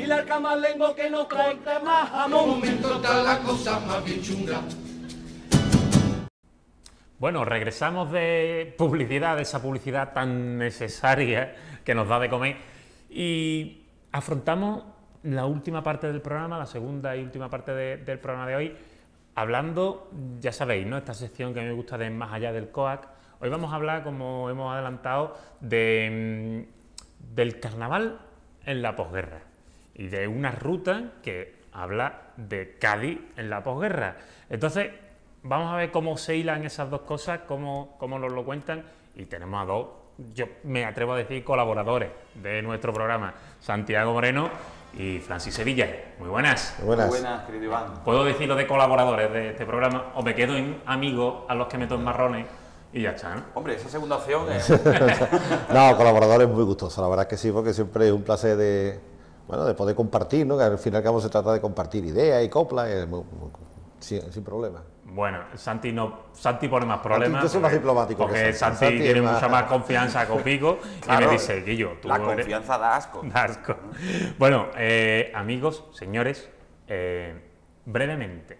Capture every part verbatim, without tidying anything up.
dile al camalengo que no traiga más jamón. Un momento está la cosa más bien chunga. Bueno, regresamos de publicidad, de esa publicidad tan necesaria que nos da de comer, y afrontamos la última parte del programa, la segunda y última parte de, del programa de hoy, hablando, ya sabéis, ¿no?, esta sección que a mí me gusta de Más allá del COAC. Hoy vamos a hablar, como hemos adelantado, de, del carnaval en la posguerra y de una ruta que habla de Cádiz en la posguerra. Entonces, vamos a ver cómo se hilan esas dos cosas, cómo, cómo nos lo cuentan, y tenemos a dos, yo me atrevo a decir, colaboradores de nuestro programa, Santiago Moreno y Francis Sevilla. Muy buenas. Muy buenas. Muy buenas, querido Iván. ¿Puedo decir lo de colaboradores de este programa o me quedo en amigos a los que meto en marrones y ya está, ¿no? Hombre, esa segunda opción es... No, colaboradores muy gustosos, la verdad es que sí, porque siempre es un placer de, bueno, de poder compartir, ¿no? Que al fin y al cabo se trata de compartir ideas y coplas, y muy, muy, sin, sin problema. Bueno, Santi no, Santi pone más problemas. Yo soy más diplomático. Porque que Santi, Santi tiene más... mucha más confianza conmigo Claro, y me dice, Guillo, tú la eres... confianza da asco. Da asco. Bueno, eh, amigos, señores, eh, brevemente,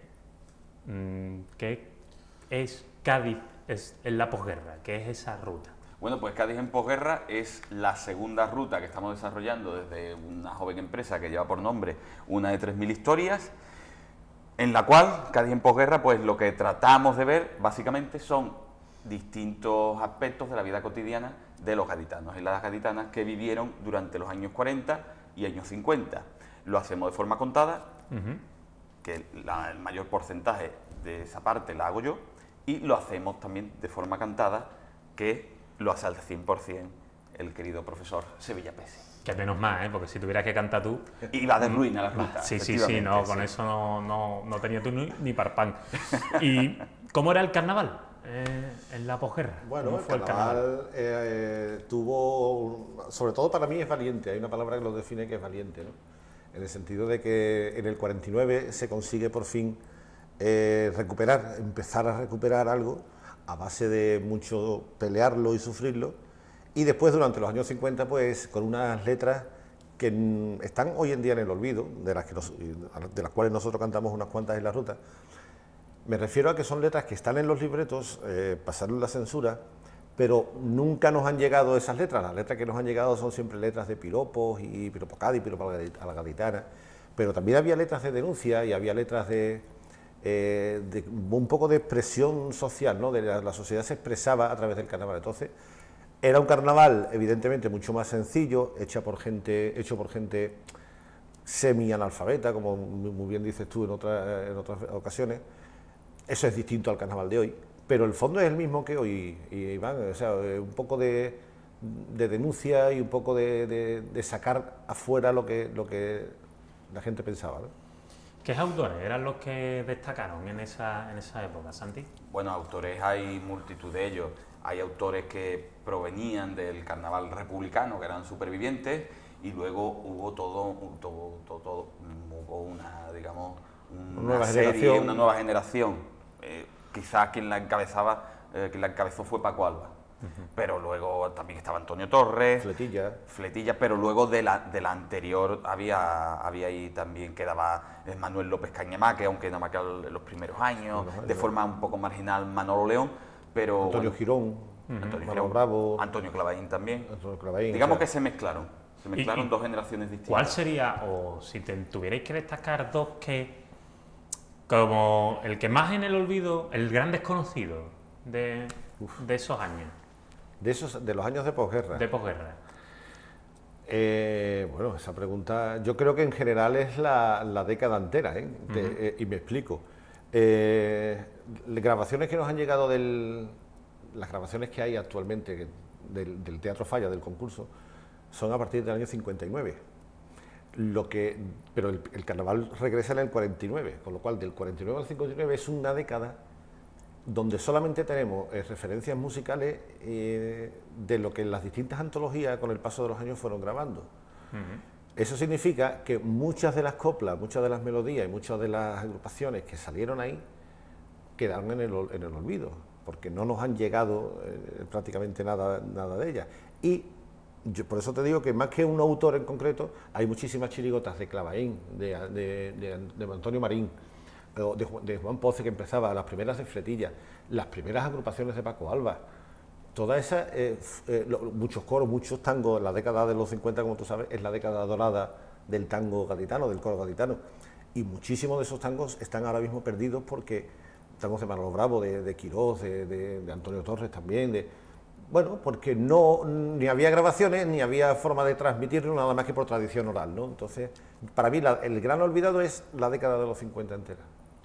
¿qué es Cádiz es en la posguerra? ¿Qué es esa ruta? Bueno, pues Cádiz en posguerra es la segunda ruta que estamos desarrollando desde una joven empresa que lleva por nombre Una de tres mil historias, en la cual Cádiz en posguerra, pues lo que tratamos de ver básicamente son distintos aspectos de la vida cotidiana de los gaditanos y las gaditanas que vivieron durante los años cuarenta y años cincuenta. Lo hacemos de forma contada, uh-huh. que la, el mayor porcentaje de esa parte la hago yo, y lo hacemos también de forma cantada, que lo hace al cien por cien el querido profesor Sevilla Pese. Que menos más, ¿eh? Porque si tuvieras que cantar tú... Y la de ruina la ruta. Sí, sí, sí, no, sí. con eso no, no, no tenía tú ni, ni parpán. ¿Y cómo era el carnaval eh, en la posguerra? Bueno, el carnaval, el carnaval? Eh, eh, tuvo, sobre todo para mí es valiente, hay una palabra que lo define que es valiente, ¿no? En el sentido de que en el cuarenta y nueve se consigue por fin eh, recuperar, empezar a recuperar algo a base de mucho pelearlo y sufrirlo. Y después, durante los años cincuenta, pues con unas letras que están hoy en día en el olvido, de las, que nos, de las cuales nosotros cantamos unas cuantas en la ruta. Me refiero a que son letras que están en los libretos, eh, pasaron la censura, pero nunca nos han llegado esas letras. Las letras que nos han llegado son siempre letras de piropos, y piropo Cádiz, piropo a la gaditana, pero también había letras de denuncia y había letras de, eh, de un poco de expresión social, ¿no? De la, la sociedad se expresaba a través del carnaval. Entonces, era un carnaval, evidentemente, mucho más sencillo, hecho por gente, hecho por gente semi-analfabeta, como muy bien dices tú en, otra, en otras ocasiones. Eso es distinto al carnaval de hoy, pero el fondo es el mismo que hoy, Iván. O sea, un poco de, de denuncia y un poco de, de, de sacar afuera lo que, lo que la gente pensaba, ¿no? ¿Qué autores eran los que destacaron en esa, en esa época, Santi? Bueno, autores hay multitud de ellos. Hay autores que provenían del carnaval republicano, que eran supervivientes, y luego hubo todo, todo, todo, todo hubo una, digamos, una, nueva serie, generación. una nueva generación. Eh, quizás quien la encabezaba, eh, quien la encabezó fue Paco Alba. Uh-huh. Pero luego también estaba Antonio Torres, Fletilla, Fletilla, pero luego de la, de la anterior había, había ahí también quedaba Manuel López Cañamaque, aunque nada más que en los primeros años, no, no, de forma un poco marginal Manolo León, pero Antonio Girón, uh-huh. Antonio Girón, Girón, Bravo, Antonio Clavaín también. Antonio Clavaín, digamos, o sea, que se mezclaron, se mezclaron y, dos generaciones distintas. ¿Cuál sería, o si te, tuvierais que destacar dos que, como el que más en el olvido, el gran desconocido de, de esos años? De esos, de los años de posguerra. De posguerra. Eh, bueno, esa pregunta, yo creo que en general es la, la década entera, ¿eh? Uh-huh. de, eh, y me explico. Eh, grabaciones que nos han llegado del, las grabaciones que hay actualmente que, del, del Teatro Falla, del concurso, son a partir del año cincuenta y nueve. Lo que, pero el, el carnaval regresa en el cuarenta y nueve, con lo cual del cuarenta y nueve al cincuenta y nueve es una década donde solamente tenemos eh, referencias musicales eh, de lo que las distintas antologías con el paso de los años fueron grabando. Uh-huh. Eso significa que muchas de las coplas, muchas de las melodías y muchas de las agrupaciones que salieron ahí quedaron en el, en el olvido, porque no nos han llegado eh, prácticamente nada, nada de ellas. Y yo por eso te digo que más que un autor en concreto, hay muchísimas chirigotas de Clavaín, de, de, de, de Antonio Marín, o de, de Juan Poce, que empezaba, las primeras de Fletilla, las primeras agrupaciones de Paco Alba, todas esas, eh, eh, lo, muchos coros, muchos tangos, en la década de los cincuenta, como tú sabes, es la década dorada del tango gaditano, del coro gaditano, y muchísimos de esos tangos están ahora mismo perdidos porque tangos de Manolo Bravo, de, de Quirós, de, de, de Antonio Torres también, de, bueno, porque no, ni había grabaciones, ni había forma de transmitirlo, nada más que por tradición oral, ¿no? Entonces, para mí la, el gran olvidado es la década de los cincuenta entera.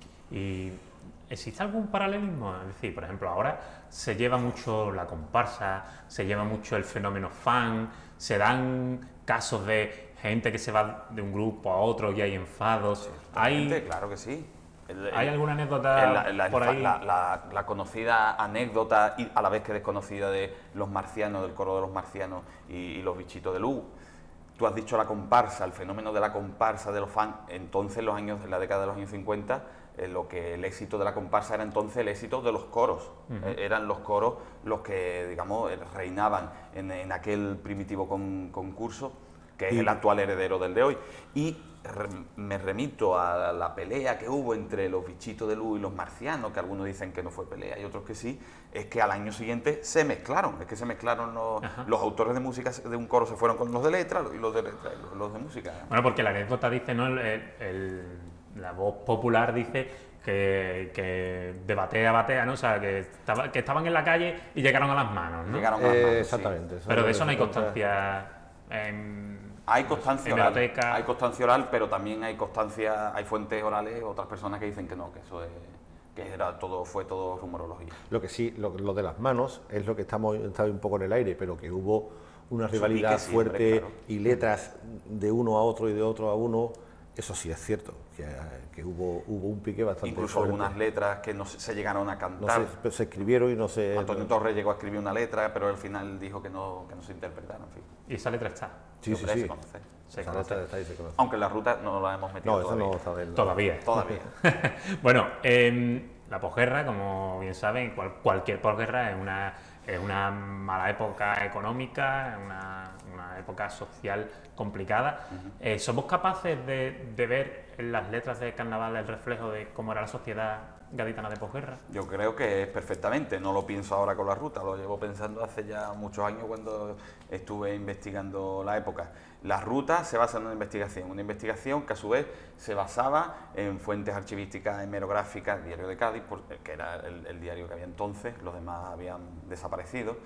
¿Y existe algún paralelismo? Es decir, por ejemplo, ahora se lleva mucho la comparsa, se lleva mucho el fenómeno fan, se dan casos de gente que se va de un grupo a otro y hay enfados. Hay, hay, claro que sí. El, ¿Hay el, alguna anécdota la, la, por ahí? La, la, la conocida anécdota, y a la vez que desconocida, de los marcianos, del coro de los marcianos y, y los bichitos de luz. Tú has dicho la comparsa, el fenómeno de la comparsa, de los fans. Entonces, en los años, en la década de los años cincuenta, eh, lo que el éxito de la comparsa era entonces el éxito de los coros. Uh-huh. eh, eran los coros los que, digamos, reinaban en, en aquel primitivo con, concurso, que es el actual heredero del de hoy. Y re, me remito a la pelea que hubo entre los bichitos de luz y los marcianos, que algunos dicen que no fue pelea y otros que sí, es que al año siguiente se mezclaron, es que se mezclaron los, los autores de música de un coro se fueron con los de letra y los de letra y los, los de música. Bueno, porque la anécdota dice, ¿no? El, el, la voz popular dice que, que de batea a batea, ¿no? O sea, que, estaba, que estaban en la calle y llegaron a las manos, ¿no? Llegaron a las manos, eh, exactamente. Sí. Pero de eso no hay constancia en... Hay constancia oral, hay constancia oral, pero también hay constancia, hay fuentes orales, otras personas que dicen que no, que eso es, que era todo, fue todo rumorología. Lo que sí, lo, lo de las manos es lo que estamos, está un poco en el aire, pero que hubo una rivalidad siempre, fuerte, claro, y letras de uno a otro y de otro a uno, eso sí es cierto, que, que hubo, hubo un pique bastante Incluso fuerte. algunas letras que no se, se llegaron a cantar. No se, se escribieron y no se... Antonio Torres llegó a escribir una letra, pero al final dijo que no, que no se interpretaron, en fin. ¿Y esa letra está? Sí, sí, sí. Se conoce. Se esa conoce. letra está ahí, se conoce. Aunque en la ruta no la hemos metido no, todavía. No, está del... Todavía. Todavía. Bueno, eh, la posguerra, como bien saben, cual, cualquier posguerra es una, es una mala época económica, es una, una época social complicada. Uh-huh. eh, ¿Somos capaces de, de ver en las letras de Carnaval el reflejo de cómo era la sociedad gaditana de posguerra? Yo creo que es perfectamente, no lo pienso ahora con la ruta, lo llevo pensando hace ya muchos años cuando estuve investigando la época. La ruta se basa en una investigación, una investigación que a su vez se basaba en fuentes archivísticas, hemerográficas, el Diario de Cádiz, que era el, el diario que había entonces, los demás habían desaparecido,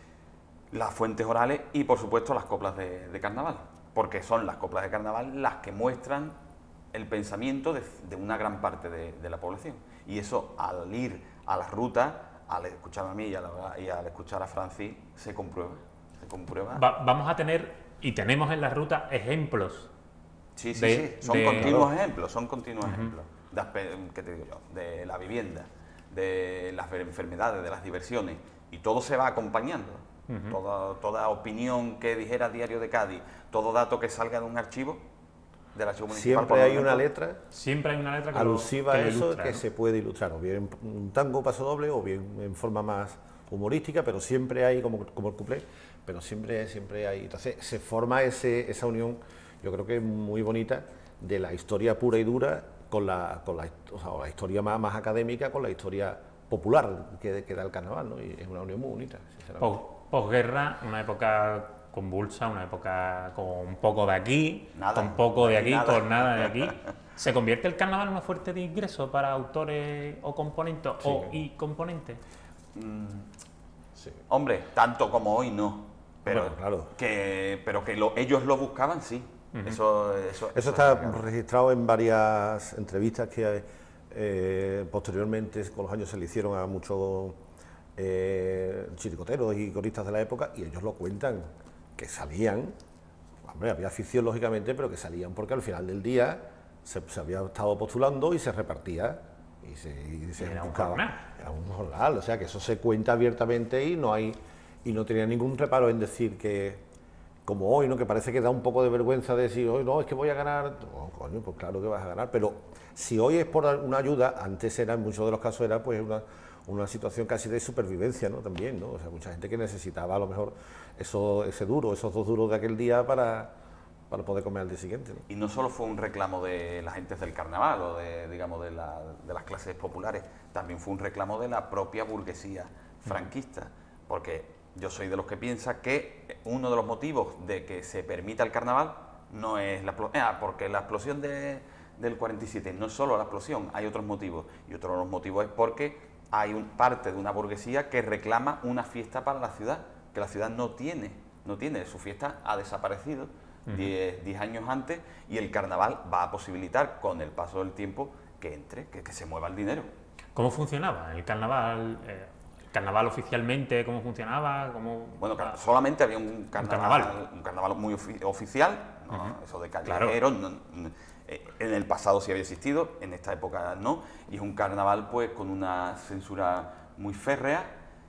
las fuentes orales y por supuesto las coplas de, de carnaval, porque son las coplas de carnaval las que muestran el pensamiento de, de una gran parte de, de la población. Y eso, al ir a la ruta, al escucharme a mí y, a la, y al escuchar a Francis, se comprueba. Se comprueba. Va, vamos a tener, y tenemos en la ruta, ejemplos. Sí, sí, de, sí. Son de... continuos ejemplos, son continuos uh-huh. ejemplos. De, ¿qué te digo yo? De la vivienda, de las enfermedades, de las diversiones. Y todo se va acompañando. Uh-huh. Toda, toda opinión que dijera Diario de Cádiz, todo dato que salga de un archivo, del archivo municipal. Siempre hay una letra, siempre hay una letra que alusiva lo, que a eso ilustra, que ¿no? se puede ilustrar, o bien en un tango paso doble, o bien en forma más humorística, pero siempre hay, como, como el cuplé, pero siempre, siempre hay. Entonces se forma ese, esa unión, yo creo que es muy bonita, de la historia pura y dura con la, con la, o sea, la historia más, más académica, con la historia popular que, que da el carnaval, ¿no? Y es una unión muy bonita, sinceramente. Posguerra, una época convulsa, una época con un poco de aquí, nada, con poco de aquí, nada. con nada de aquí. ¿Se convierte el carnaval en una fuente de ingreso para autores o componentes sí. o y componentes? Mm, sí. Hombre, tanto como hoy no, pero bueno, claro. que, pero que lo, ellos lo buscaban, sí. Uh-huh. eso, eso, eso, eso está es registrado en varias entrevistas que eh, posteriormente, con los años, se le hicieron a muchos eh, chiricoteros y coristas de la época, y ellos lo cuentan, que salían, hombre, había afición lógicamente, pero que salían porque al final del día se, se había estado postulando y se repartía y se, y se era buscaba. Un jornal. Era un jornal, o sea que eso se cuenta abiertamente y no hay y no tenía ningún reparo en decir que, como hoy, ¿no? Que parece que da un poco de vergüenza decir, hoy no, es que voy a ganar, no, coño, pues claro que vas a ganar, pero si hoy es por una ayuda, antes era, en muchos de los casos era pues una, una situación casi de supervivencia, ¿no? También, ¿no? O sea, mucha gente que necesitaba a lo mejor eso, ese duro, esos dos duros de aquel día para, para poder comer al día siguiente, ¿no? Y no solo fue un reclamo de las gentes del carnaval o de, digamos, de, la, de las clases populares, también fue un reclamo de la propia burguesía franquista, porque yo soy de los que piensa que uno de los motivos de que se permita el carnaval no es la explosión, ah, porque la explosión de, del cuarenta y siete no es solo la explosión, hay otros motivos, y otro de los motivos es porque hay un, parte de una burguesía que reclama una fiesta para la ciudad, que la ciudad no tiene, no tiene, su fiesta ha desaparecido diez años antes, y el carnaval va a posibilitar con el paso del tiempo que entre, que, que se mueva el dinero. ¿Cómo funcionaba el carnaval? Eh, ¿El carnaval oficialmente cómo funcionaba? ¿Cómo... Bueno, car- solamente había un carnaval, un carnaval, un carnaval muy ofi- oficial, ¿no? Uh-huh. Eso de callejeros, claro. no, no, eh, en el pasado sí había existido, en esta época no, y es un carnaval pues con una censura muy férrea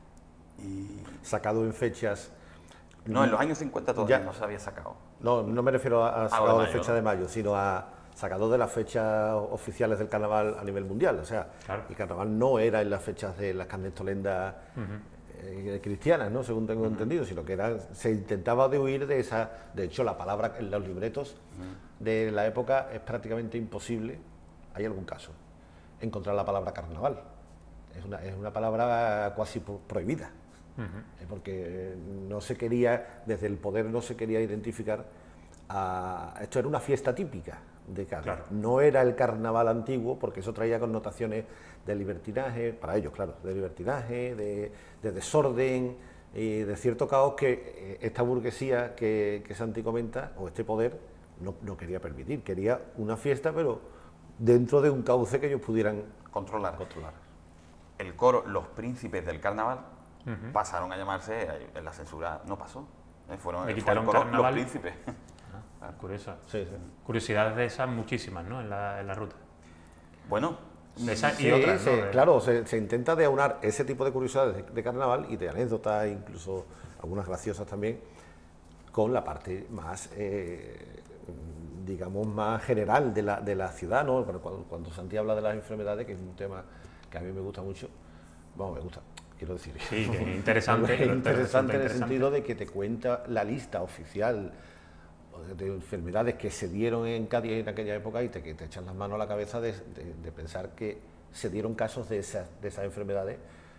y... Sacado en fechas... No, en los años cincuenta todavía ya, no se había sacado. No, no me refiero a, a sacado de, de fecha, ¿no?, de mayo, sino a sacado de las fechas oficiales del carnaval a nivel mundial. O sea, claro, el carnaval no era en las fechas de las carnestolendas uh-huh. eh, cristianas, ¿no?, según tengo uh-huh. entendido, sino que era, se intentaba de huir de esa... De hecho, la palabra en los libretos uh-huh. de la época es prácticamente imposible, hay algún caso, encontrar la palabra carnaval. Es una, es una palabra casi prohibida. Uh-huh. Porque no se quería, desde el poder no se quería identificar a... Esto era una fiesta típica de Cádiz, claro. No era el carnaval antiguo, porque eso traía connotaciones de libertinaje, para ellos, claro, de libertinaje, de, de desorden y de cierto caos que esta burguesía que, que Santi comenta, o este poder, no, no quería permitir. Quería una fiesta, pero dentro de un cauce que ellos pudieran controlar. controlar. El coro Los Príncipes del Carnaval uh-huh. pasaron a llamarse, en la censura no pasó, eh, fueron Le quitaron el coro carnaval. Los Príncipes. Ah, curioso. Sí, sí. Curiosidades de esas muchísimas, ¿no?, en la, en la ruta. Bueno, de esas sí, y otras, sí, ¿no? De... Claro, se, se intenta de aunar ese tipo de curiosidades de, de carnaval y de anécdotas, incluso algunas graciosas también, con la parte más, eh, digamos, más general de la, de la ciudad, ¿no? Cuando, cuando Santi habla de las enfermedades, que es un tema que a mí me gusta mucho, vamos, me gusta, quiero decir. Sí, que es interesante. Es interesante en el sentido de que te cuenta la lista oficial de enfermedades que se dieron en Cádiz en aquella época y te, que te echan las manos a la cabeza de, de, de pensar que se dieron casos de esas, de esas enfermedades.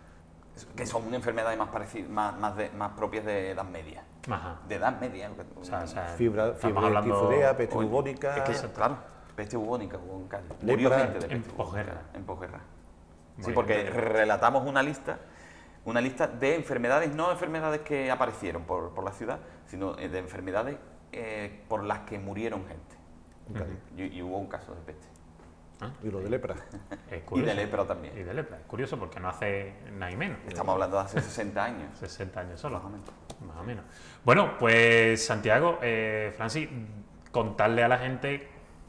Que son enfermedades más, parecidas, más, más, de, más propias de edad media. Ajá. De edad media. O sea, o sea, Fibra, fiebre hablando... tifoidea, peste bubónica... Es que, claro, peste bubónica hubo en Cádiz. Lepra, Murió gente de peste en posguerra. En posguerra. Muy Sí, porque bien. relatamos una lista, una lista de enfermedades, no enfermedades que aparecieron por, por la ciudad, sino de enfermedades eh, por las que murieron gente. Uh-huh. y, y hubo un caso de peste. ¿Ah? Y lo de lepra. Y de lepra también. Y de lepra. Es curioso porque no hace nada y menos. Estamos hablando de hace sesenta años. sesenta años solo. Más o menos. Más o menos. Bueno, pues Santiago, eh, Francis, contarle a la gente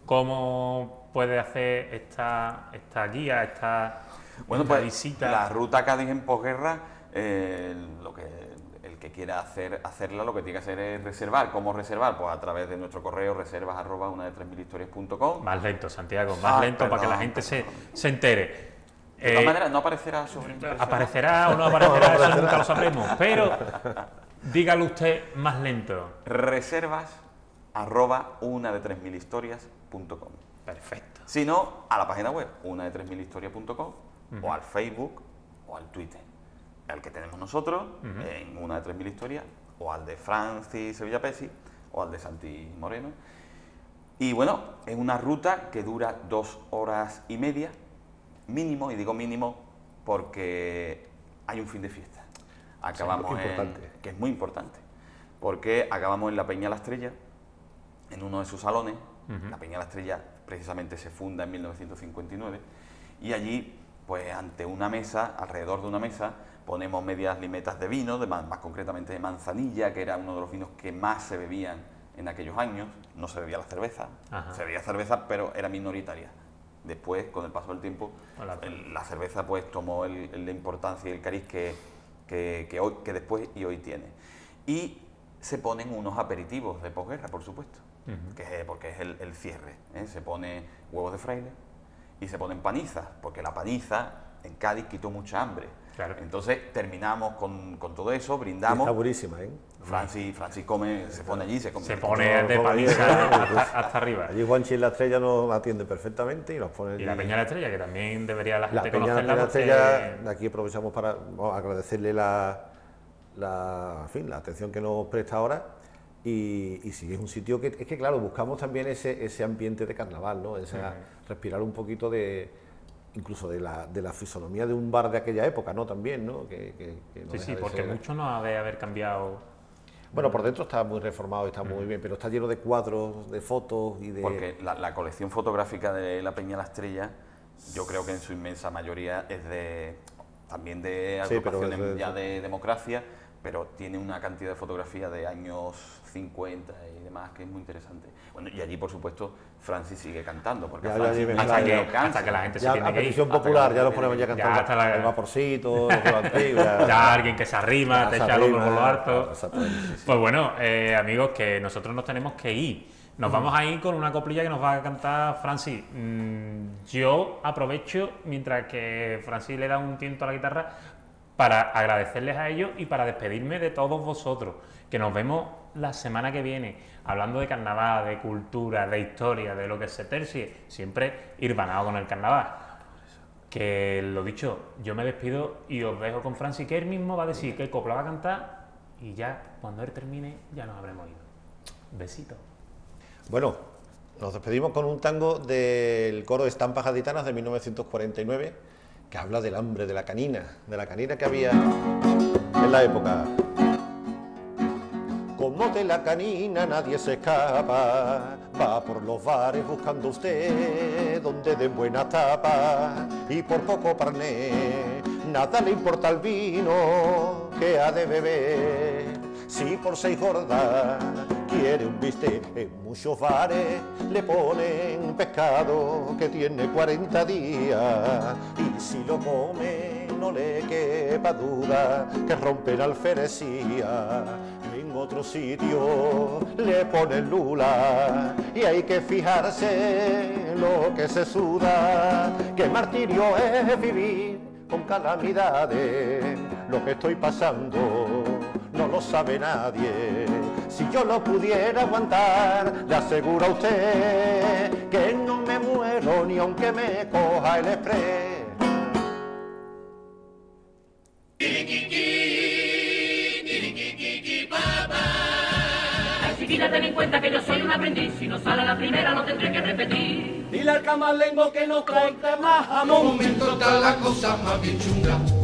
cómo puede hacer esta, esta guía, esta, bueno, esta pues, visita. La ruta Cádiz en posguerra, eh, lo que el que quiera hacer, hacerla, lo que tiene que hacer es reservar. ¿Cómo reservar? Pues a través de nuestro correo reservas arroba una de tres mil historias punto com. Más lento, Santiago, más Ah, lento perdón, para que la gente se, se entere. De todas Eh, maneras, no aparecerá sobre aparecerá o no aparecerá, eso nunca lo sabremos, pero dígalo usted más lento. Reservas arroba una de tres mil historias punto com. Perfecto. Si no, a la página web una de tres mil historias punto com uh-huh. o al Facebook o al Twitter, al que tenemos nosotros uh-huh. en una de tres mil historias, o al de Francis Sevilla Pesi o al de Santi Moreno. Y bueno, es una ruta que dura dos horas y media mínimo, y digo mínimo porque hay un fin de fiesta. Acabamos sí, en, que es muy importante, porque acabamos en la Peña La Estrella, en uno de sus salones. Uh-huh. La Peña La Estrella precisamente se funda en mil novecientos cincuenta y nueve, y allí, pues ante una mesa, alrededor de una mesa, ponemos medias limetas de vino, de más, más concretamente de manzanilla, que era uno de los vinos que más se bebían en aquellos años. No se bebía la cerveza, uh-huh. se bebía cerveza, pero era minoritaria. Después, con el paso del tiempo, el, la cerveza pues tomó el, el, la importancia y el cariz que, que, que, hoy, que después y hoy tiene. Y se ponen unos aperitivos de posguerra, por supuesto, uh-huh. que es, porque es el, el cierre. ¿eh? Se pone huevos de fraile y se ponen panizas, porque la paniza en Cádiz quitó mucha hambre. Claro. Entonces terminamos con, con todo eso, Y brindamos. está buenísima, ¿eh? Francis, Francis come, se pone allí, se come. Se pone de Como- paliza hasta, hasta arriba. Allí Juanchi en la Estrella nos atiende perfectamente y nos pone allí. Y la Peña de la Estrella, que también debería la La gente Peña de conocerla. la porque- Estrella, de aquí aprovechamos para bueno, agradecerle la, la, en fin, la atención que nos presta ahora. Y, y sí, es un sitio que, es que claro, buscamos también ese, ese ambiente de carnaval, ¿no? Esa, respirar un poquito de, incluso de la, de la fisonomía de un bar de aquella época, ¿no? También, ¿no? Que, que- que no Sí, deja sí, de porque ser- mucho no ha de haber cambiado. Bueno, por dentro está muy reformado, está muy bien, pero está lleno de cuadros, de fotos y de... Porque la, la colección fotográfica de la Peña de la Estrella, yo creo que en su inmensa mayoría es de también de Sí, pero agrupaciones es de- ya de democracia, pero tiene una cantidad de fotografías de años cincuenta y demás que es muy interesante. Bueno, y allí, por supuesto, Francis sigue cantando, porque Ya, a ya, Francis ya, no Hasta se que, lo cansa. hasta que la gente se Ya tiene a que ir. petición hasta que popular, la ya nos gente ponemos ya a tiene que cantar ir. Ya hasta la- el vaporcito, los antiguos, ya, Ya alguien que se arrima, te se echa el hombro arrima, por lo alto. exactamente, sí, sí. Pues bueno, eh, amigos, que nosotros nos tenemos que ir. Nos vamos a ir con una coplilla que nos va a cantar Francis. Mm, yo aprovecho, mientras que Francis le da un tiento a la guitarra, para agradecerles a ellos y para despedirme de todos vosotros. Que nos vemos la semana que viene, hablando de carnaval, de cultura, de historia, de lo que se tercie. Siempre irvanado con el carnaval. Que lo dicho, yo me despido y os dejo con Francis, que él mismo va a decir qué copla va a cantar y ya cuando él termine ya nos habremos ido. Besitos. Bueno, nos despedimos con un tango del coro de Estampas Gaditanas de mil novecientos cuarenta y nueve, que habla del hambre de la canina, de la canina que había en la época. Como de la canina nadie se escapa, va por los bares buscando usted donde den buena tapa y por poco parné, nada le importa el vino que ha de beber. Si por seis gordas quiere un bistec, en muchos bares le ponen pescado que tiene cuarenta días y si lo come no le quepa duda que rompe la alferecía. En otro sitio le ponen lula y hay que fijarse lo que se suda, que martirio es vivir con calamidades, lo que estoy pasando no lo sabe nadie. Si yo lo pudiera aguantar, le aseguro a usted que no me muero ni aunque me coja el express. Ay, chiquilla, ten en cuenta que yo soy un aprendiz. Si no sale a la primera, lo tendré que repetir. Dile al camalengo que no traiga más Un jamón. momento está la cosa más bien chunga.